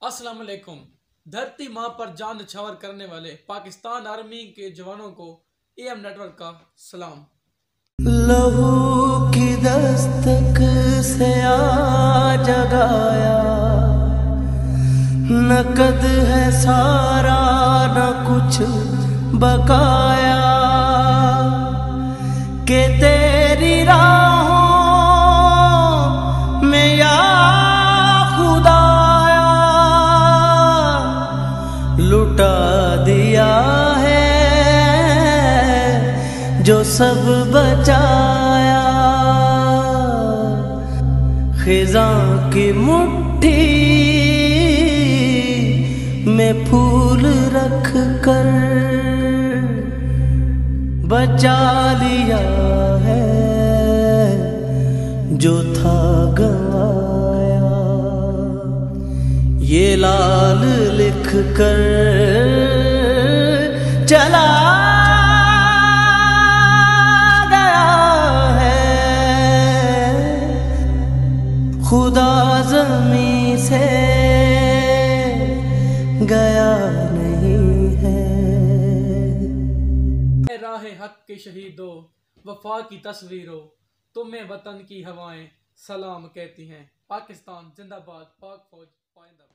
السلام علیکم۔ دھرتی ماں پر جان نچھاور کرنے والے پاکستان آرمی کے جوانوں کو AM نیٹ ورک کا سلام۔ لہو کی دستک سے آ جگایا، نقد ہے سارا نہ کچھ بقایا، کہ تیری راہوں میں یا خدایا لٹا دیا ہے جو سب بچایا، خزاں کی مٹھی میں پھول رکھ کر بچا لیا ہے جو تھا گوایا، یہ لال لکھ کر چلا خدا زمین سے گیا نہیں ہے۔ اے راہ حق کے شہیدو، وفا کی تصویرو، تمہیں وطن کی ہوائیں سلام کہتی ہیں۔ پاکستان زندہ باد، پاک فوج پائندہ۔